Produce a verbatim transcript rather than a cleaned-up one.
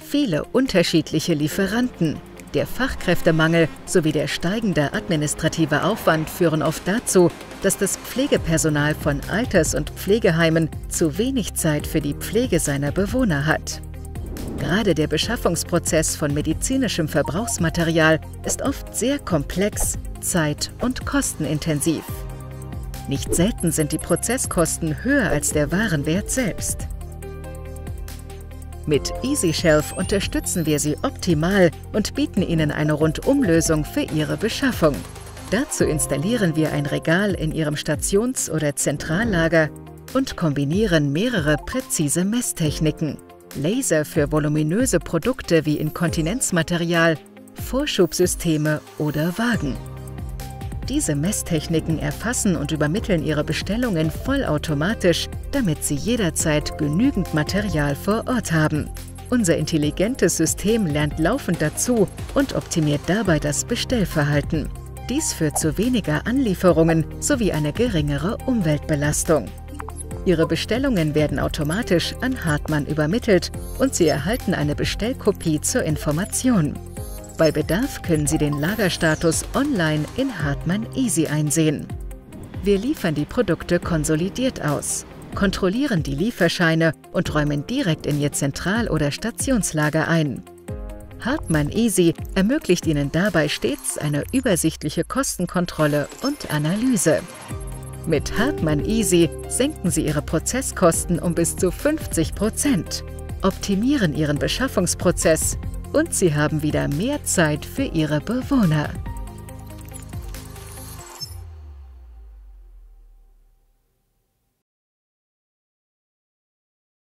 Viele unterschiedliche Lieferanten, der Fachkräftemangel sowie der steigende administrative Aufwand führen oft dazu, dass das Pflegepersonal von Alters- und Pflegeheimen zu wenig Zeit für die Pflege seiner Bewohner hat. Gerade der Beschaffungsprozess von medizinischem Verbrauchsmaterial ist oft sehr komplex, zeit- und kostenintensiv. Nicht selten sind die Prozesskosten höher als der Warenwert selbst. Mit EasyShelf unterstützen wir Sie optimal und bieten Ihnen eine Rundumlösung für Ihre Beschaffung. Dazu installieren wir ein Regal in Ihrem Stations- oder Zentrallager und kombinieren mehrere präzise Messtechniken. Laser für voluminöse Produkte wie Inkontinenzmaterial, Vorschubsysteme oder Wagen. Diese Messtechniken erfassen und übermitteln Ihre Bestellungen vollautomatisch, damit Sie jederzeit genügend Material vor Ort haben. Unser intelligentes System lernt laufend dazu und optimiert dabei das Bestellverhalten. Dies führt zu weniger Anlieferungen sowie eine geringere Umweltbelastung. Ihre Bestellungen werden automatisch an Hartmann übermittelt und Sie erhalten eine Bestellkopie zur Information. Bei Bedarf können Sie den Lagerstatus online in Hartmann Easy einsehen. Wir liefern die Produkte konsolidiert aus, kontrollieren die Lieferscheine und räumen direkt in Ihr Zentral- oder Stationslager ein. Hartmann Easy ermöglicht Ihnen dabei stets eine übersichtliche Kostenkontrolle und Analyse. Mit Hartmann Easy senken Sie Ihre Prozesskosten um bis zu fünfzig Prozent, optimieren Ihren Beschaffungsprozess und Sie haben wieder mehr Zeit für Ihre Bewohner.